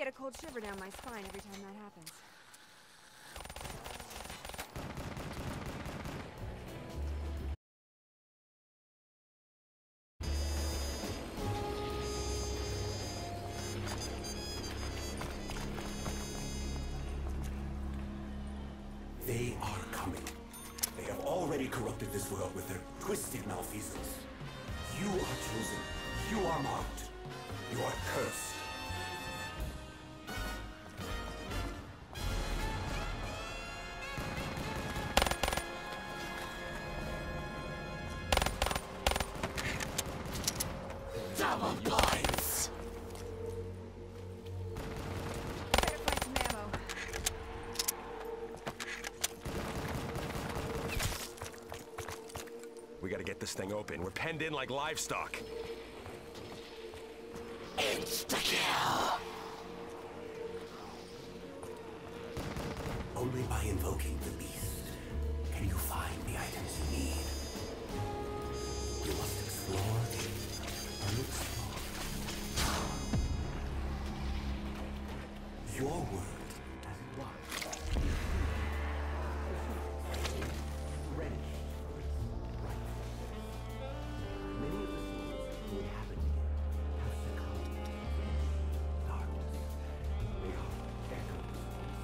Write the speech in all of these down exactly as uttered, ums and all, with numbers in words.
get a cold shiver down my spine every time that happens. They are coming. They have already corrupted this world with their twisted malfeasance. You are chosen. You are marked. You are cursed. Double points! Better find some ammo. We gotta get this thing open. We're penned in like livestock. Insta-kill! Only by invoking the beast can you find the items you need. You must explore the unexplored. Your world as it was. Ready. Right. Many of the souls who inhabit here have succumbed to darkness. They are echoes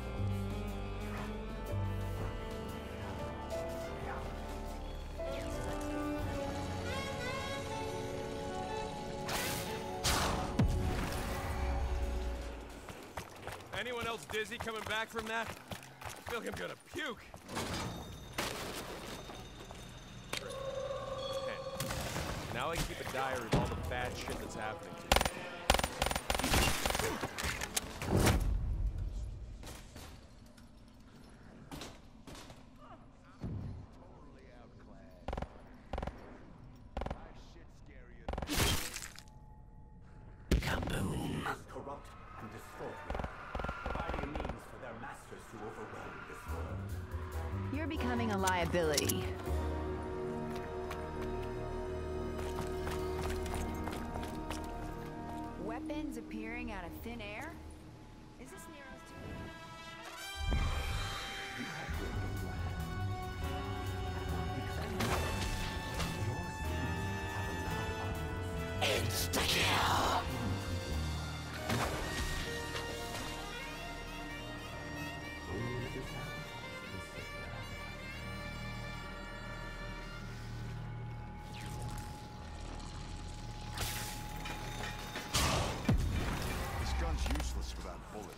Anyone else dizzy coming back from that? I feel like I'm gonna puke. Ten. Now I can keep a diary of all the bad shit that's happening to me. Kaboom! Corrupt and distort, providing a means for their masters to overwhelm this world. You're becoming a liability. Weapons appearing out of thin air? Is this Nero's too? Insta-kill! This gun's useless without bullets.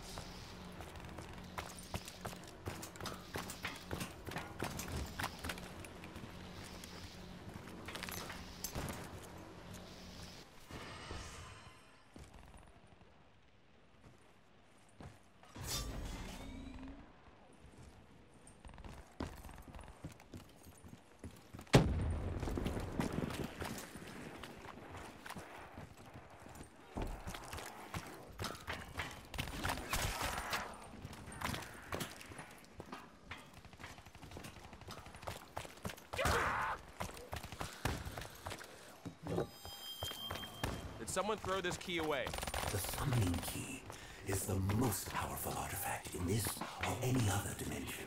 Did someone throw this key away? The summoning key is the most powerful artifact in this or any other dimension.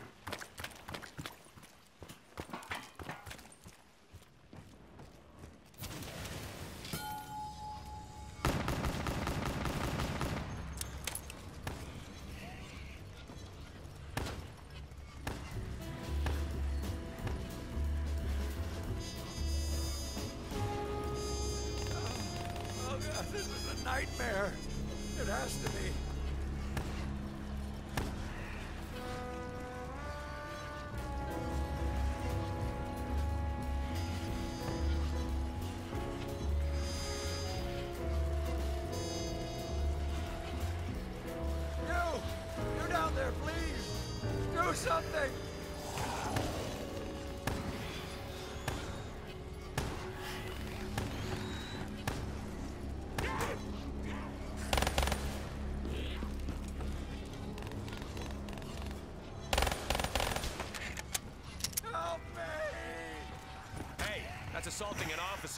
Oh god, this is a nightmare. It has to be. You! You down there, please! Do something! Help me! Hey, that's assaulting an officer.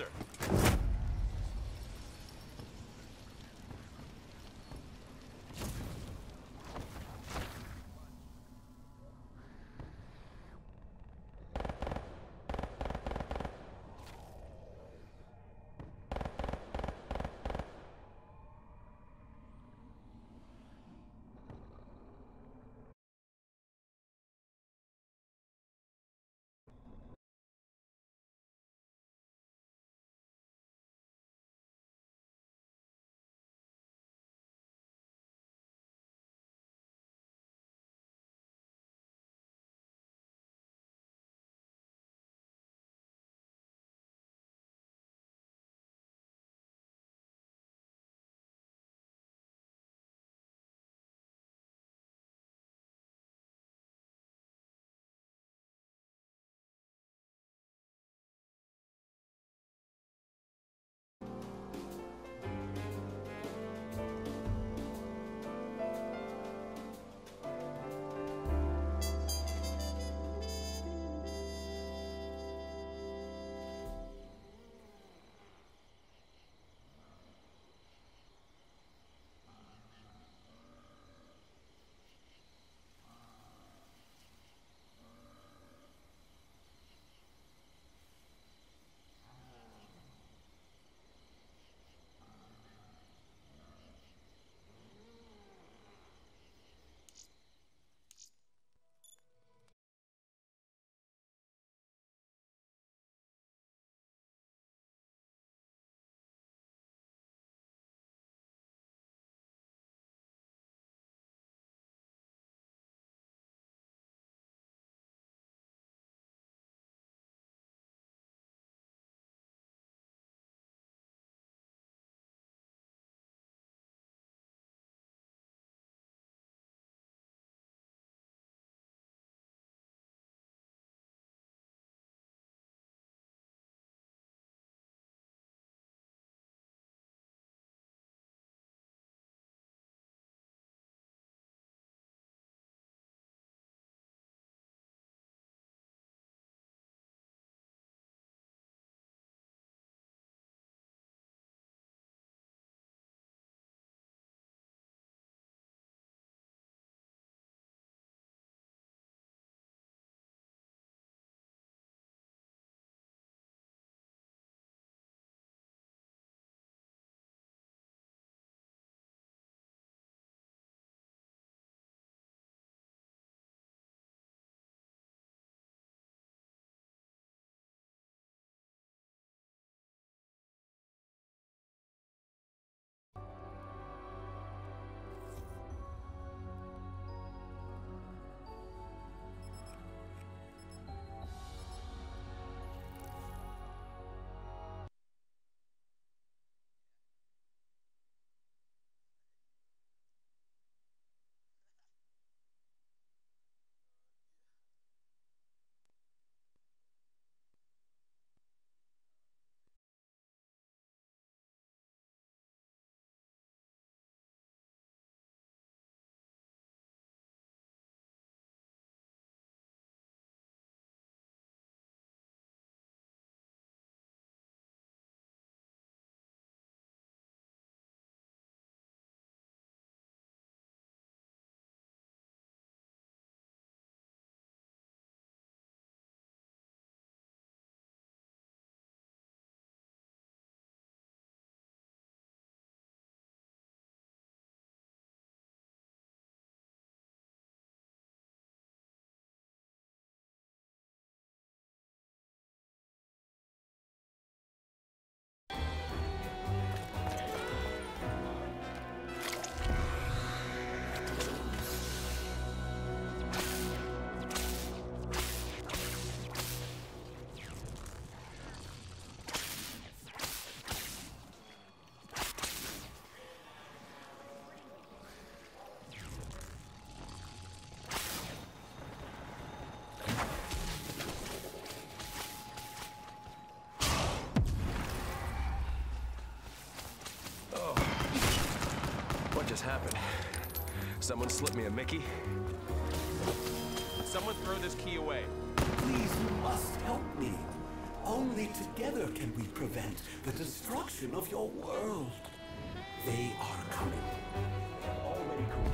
just happened? Someone slipped me a Mickey? Someone throw this key away. Please, you must help me. Only together can we prevent the destruction of your world. They are coming. They have already come.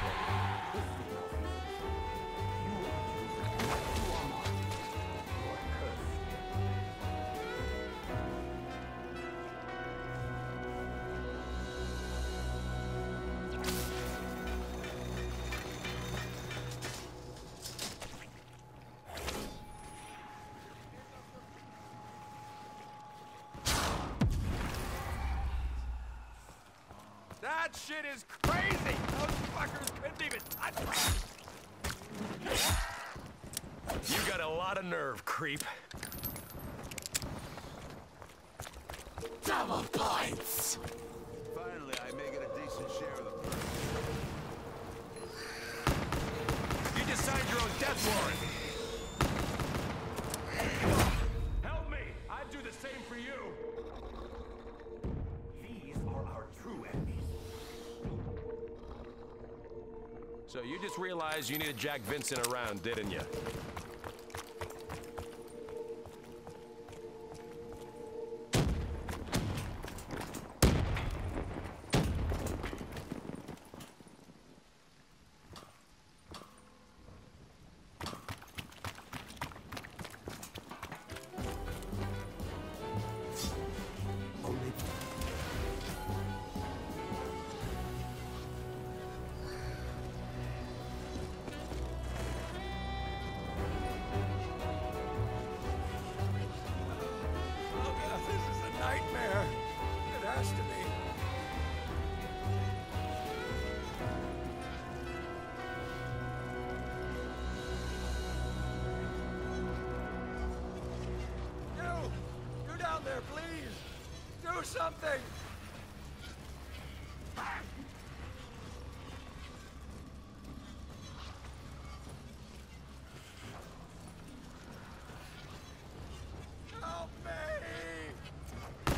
You are chosen. You are marked. You are cursed. That shit is crazy! Those fuckers couldn't even touch me! You got a lot of nerve, creep. Double points! Finally, I may get a decent share of the perks. You just signed your own death warrant! Help me! I'd do the same for you! These are our true enemies. So you just realized you needed Jack Vincent around, didn't you? Only Oh god, this is a nightmare. It has to be. You! You down there, please! Do something! Help me!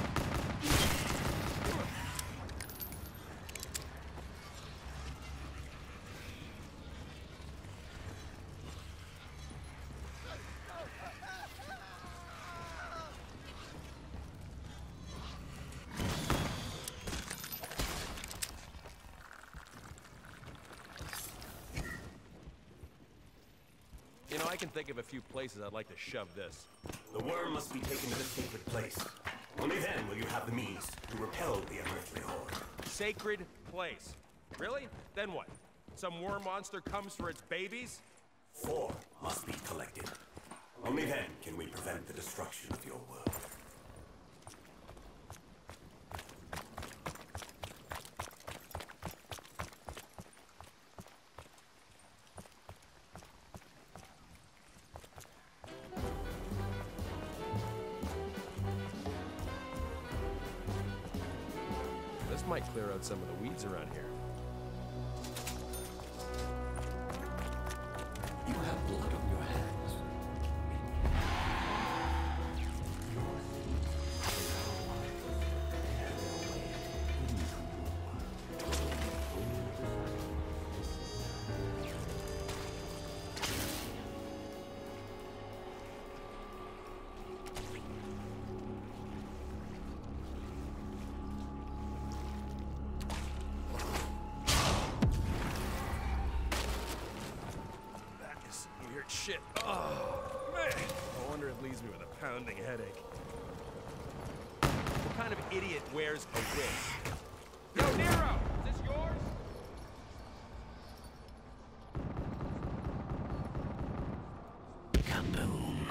You know, I can think of a few places I'd like to shove this. the worm must be taken to the sacred place. Only then will you have the means to repel the unearthly horde. Sacred place. Really? Then what? Some worm monster comes for its babies? Four must be collected. Only then can we prevent the destruction of your world. This might clear out some of the weeds around here. You have blood on your hands. That is some weird shit. Oh, man. No wonder it leaves me with a pounding headache. What kind of idiot wears a wig? Yo, Nero! Is this yours? Kaboom.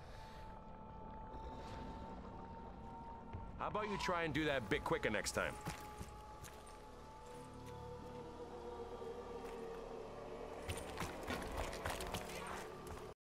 How about you try and do that a bit quicker next time?